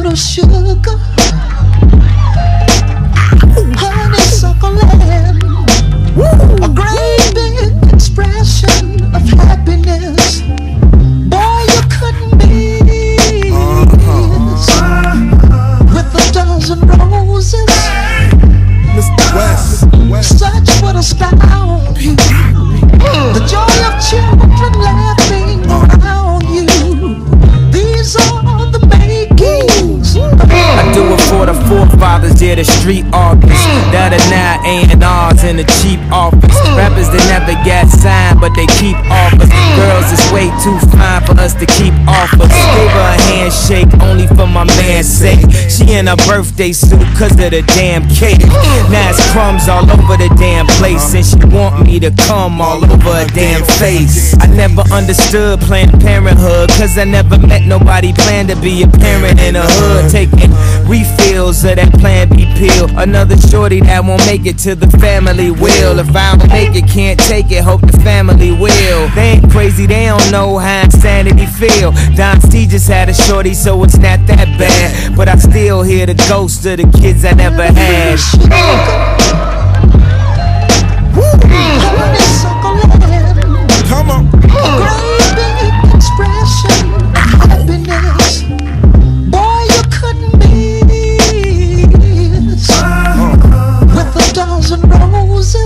little sugar, honeysuckle land, a great big expression of happiness. Boy, you couldn't miss with a dozen roses. Mr. West, Such would astound you. The joy of children laughing around you. These are the makings. I do it for the forefathers, yeah, the street artists that are now A&Rs in the cheap office. Rappers that never got signed, but they keep offers. Girls is way too fine for us to keep offers. Gave her a handshake only for my man's sake. She in her birthday suit cause of the damn cake. Now it's crumbs all over the damn place, and she want me to come all over her damn face. I never understood Planned Parenthood, cause I never met nobody planned to be a parent in the hood. Taking refills of that Plan B pill. Another shorty that won't make it to the family will. If I don't make it, can't take it, hope the family will. They ain't crazy, they don't know how insanity feel. Don C just had a shorty, so it's not that bad. But I still hear the ghost of the kids I never had. come on. A great big expression of happiness. Boy, you couldn't miss with a dozen roses.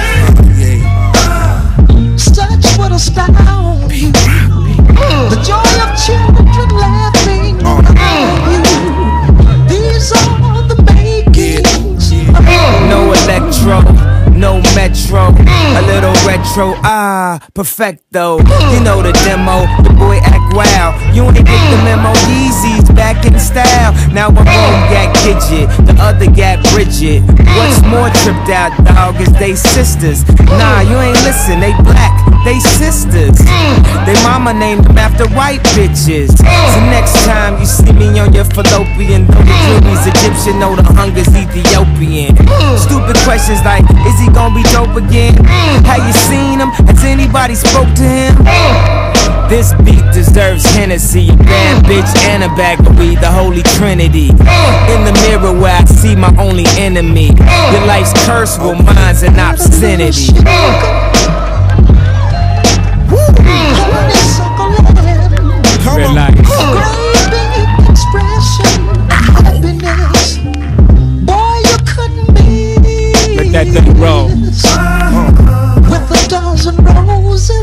Such would astound you. The joy of children laughing around you. These are the makings of No electro, no metro, a little retro, perfecto. You know the demo, the boy act wild. You ain't get the memo, Yeezy's back in style. Now one got Gidget, the other got Bridget. What's more tripped out, dog, is they sisters. Nah, you ain't listen, they black, they sisters. They mama named them after white bitches. So next time you see me on your fallopian, know the Jury's Egyptian, know the hunger's Ethiopian. Stupid questions like, is he gonna be dope again? Have you seen him? Has anybody spoke to him? This beat deserves Hennessy, a bad bitch and a bag of weed, the holy trinity. In the mirror where I see my only enemy. Your life's cursed, well mine's an obscenity. Come on. a great big expression of happiness. Boy, you couldn't miss. Let that thing roll. With a dozen roses.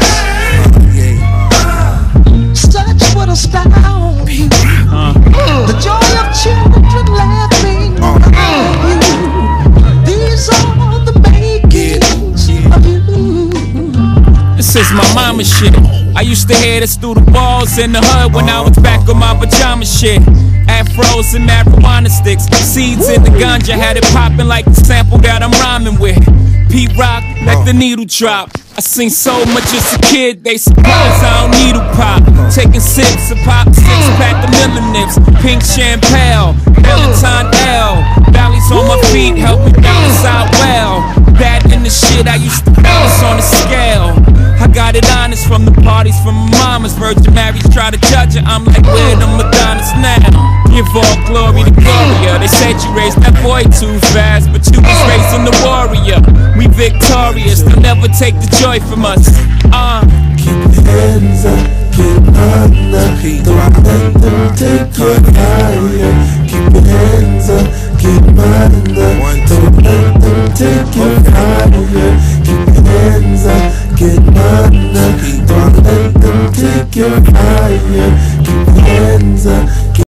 Such would astound you. The joy of children laughing around you. These are the makings of you. This is my mama shit. I used to hear this through the walls in the hood when I was back on my pajama shit. Afros and marijuana sticks, seeds in the ganja, had it popping like the sample that I'm rhyming with. Pete Rock, like the needle drop. I seen so much as a kid, they surprised I don't needle pop. Taking sips of pop, 6-pack of Miller Nips, pink champagne, Valentine L. Bally's on my feet, help me balance out well. Bad in the shit, I used to balance on the scale. I got it honest from the parties from my mama's. Virgin Marys try to judge it, I'm like, where the Madonnas now? Give all glory to Gloria. They said you raised that boy too fast, but you was raising the warrior. We victorious, they'll never take the joy from us. Keep your hands up, keep on up. Don't let them take you higher. Keep your hands up, keep on up. Don't let them take you higher. Keep your hands up, get on up. Don't let them take you higher. Keep your hands up.